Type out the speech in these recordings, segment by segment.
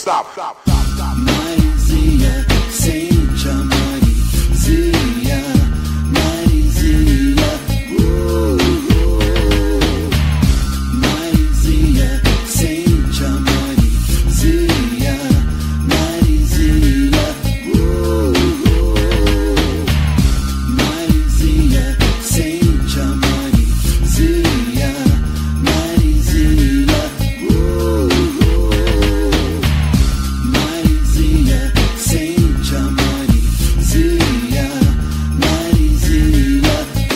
Marizia, sente a Marizia, Marizia, Marizia, sente a Marizia, Marizia, Marizia, sente a Marizia, Marizia, Marizia, sente a Marizia, Marizia.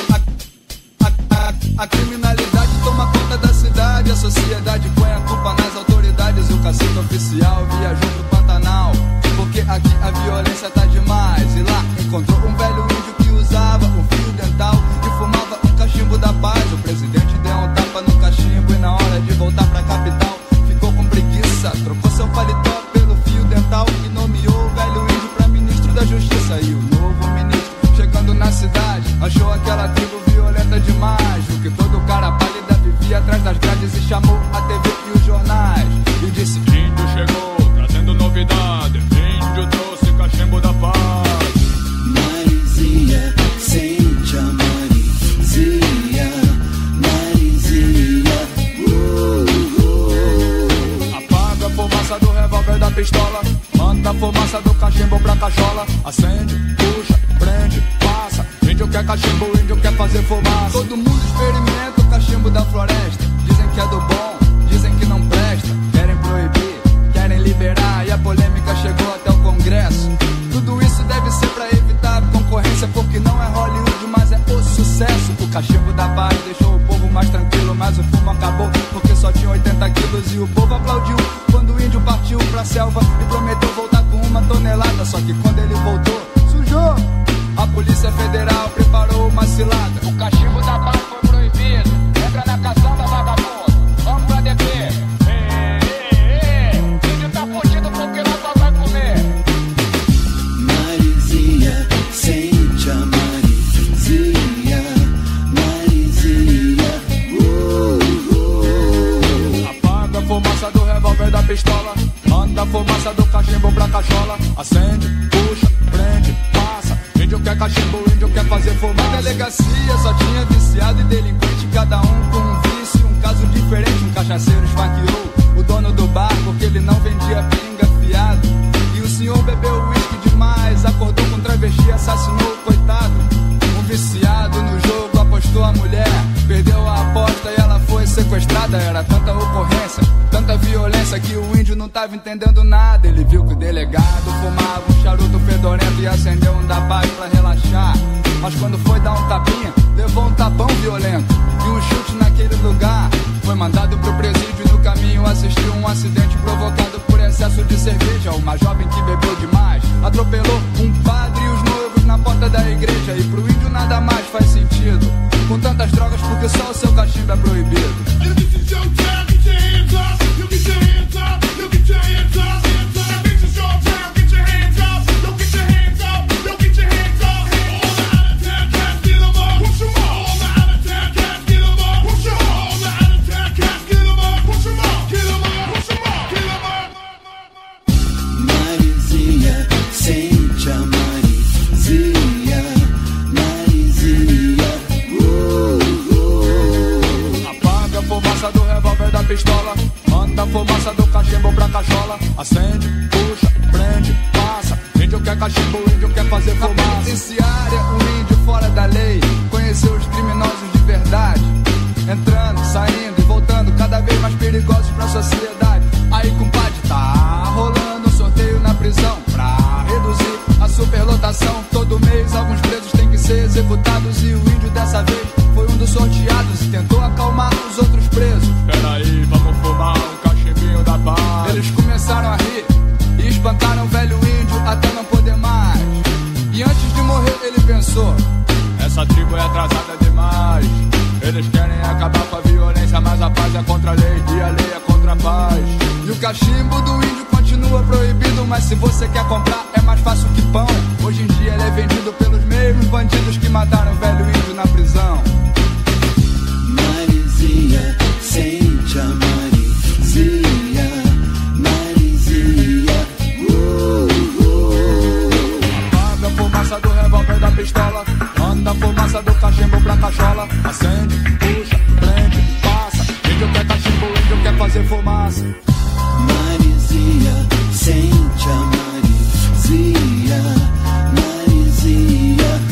A criminalidade toma conta da cidade, a sociedade põe a culpa nas autoridades. O cacique oficial viajou pro Pantanal, porque aqui a violência tá demais. E lá encontrou um velho índio que usava um fio dental e fumava um cachimbo da paz. O presidente deu um tapa no cachimbo e na hora de voltar pra capital ficou com preguiça. Trocou seu paletó pelo fio dental e nomeou o velho índio pra ministro da justiça. E o novo ministro, chegando na cidade, achou aquela tribo violenta demais. O que todo cara pálida vivia atrás das grades e chamou a TV e os jornais e disse: índio chegou, trazendo novidade, índio trouxe cachimbo da paz. Marizia, sente a Marizia, Marizia, Apaga a fumaça do revólver da pistola, manda a fumaça do cachimbo pra cachola. Acende, puxa, prende, passa. Índio quer cachimbo, índio quer fazer fumaça. Todo mundo experimenta o cachimbo da floresta. Dizem que é do bom, dizem que não presta. Querem proibir, querem liberar, e a polêmica chegou até o Congresso. Tudo isso deve ser pra evitar a concorrência, porque não é Hollywood, mas é o sucesso. O cachimbo da paz deixou o povo mais tranquilo, mas o fumo acabou porque só tinha 80 quilos. E o povo aplaudiu quando o índio partiu pra selva e prometeu voltar com 1 tonelada. Só que quando ele voltou, sujou. A Polícia Federal preparou uma cilada. O cachimbo da paz foi proibido. Entra na caçamba, vagabundo. Vamos pra DP. Índio tá fugido porque lá só vai comer. Marizia, sente a Marizia, Marizia, Apaga a fumaça do revólver da pistola, manda a fumaça do cachimbo pra cachola. Acende, puxa, prende, passa. Índio quer cachimbo, índio quer fazer fumaça. Na delegacia só tinha viciado e delinquente, cada um com um vício, um caso diferente. Um cachaceiro esfaqueou o dono do bar porque ele não vendia pinga fiado. E o senhor bebeu uísque demais, acordou com travesti e assassinou o coitado. Um viciado no jogo apostou a mulher, perdeu a aposta e ela foi sequestrada. Era tanta ocorrência, tanta violência que o índio não tava entendendo nada. Ele viu que o delegado fumava um charuto fedorento e acendeu um da paz pra relaxar. Mas quando foi dar um tapinha, levou um tapão violento e um chute naquele lugar. Foi mandado pro presídio e no caminho assistiu um acidente provocado por excesso de cerveja. Uma jovem que bebeu demais atropelou um padre e os noivos na porta da igreja. E pro índio nada mais faz sentido com tantas drogas, porque só o seu cachimbo é proibido. Marizia, sente a Marizia, Marizia, Apaga a fumaça do revólver da pistola, manda a fumaça do cachimbo pra cachola. Acende, puxa, prende, passa. Índio quer cachimbo, índio quer fazer fumaça. Na penitenciária, um índio fora da lei conheceu os criminosos de verdade, entrando, saindo e voltando, cada vez mais perigosos pra sociedade. Aí, compadre, tá rolando um sorteio na prisão pra reduzir a superlotação. Todo mês alguns presos têm que ser executados e o índio dessa vez foi um dos sorteados e tentou acalmar os outros presos. Peraí, vamos fumar um cachimbinho da paz. Eles começaram a rir e espantaram o velho índio até não poder mais. E antes de morrer ele pensou: essa tribo é atrasada demais. Eles querem acabar com a violência, mas a paz é contra a lei e a lei é contra a paz. E o cachimbo do índio continua proibido, mas se você quer comprar é mais fácil que pão. Hoje em dia ele é vendido pelos mesmos bandidos que mataram o velho índio na prisão. Marizia, sente a Marizia, Marizia. pistola. Acende, puxa, prende, passa. Índio quer cachimbo, índio quer fazer fumaça. Marizia, sente a marizia, marizia.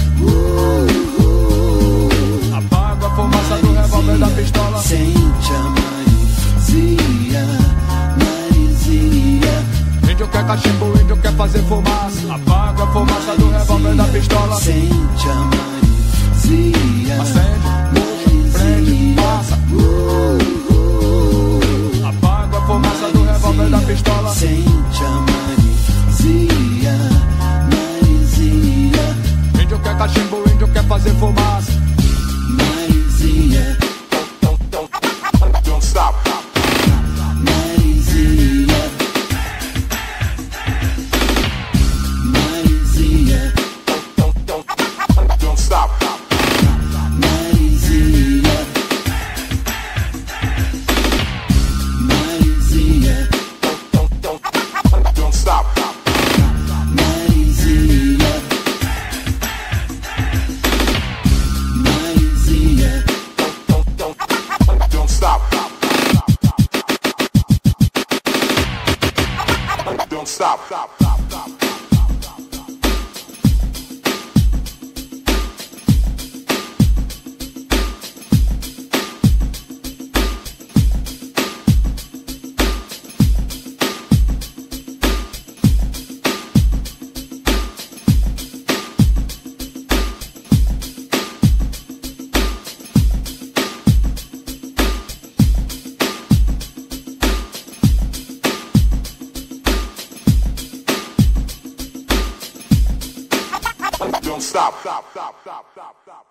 Apaga a fumaça do revólver da pistola. Sente a marizia, marizia. Índio quer cachimbo, índio quer fazer fumaça. Apaga a fumaça do revólver da pistola. Sente a marizia. Acende, puxa, prende, passa. Apaga a fumaça do revólver da pistola. Sente a marizia, marizia. Índio quer cachimbo, índio quer fazer fumaça. Marizia, Don't stop. marizia, marizia, Don't stop. marizia, marizia, Don't stop. marizia, marizia. Don't stop. Don't stop. Don't stop.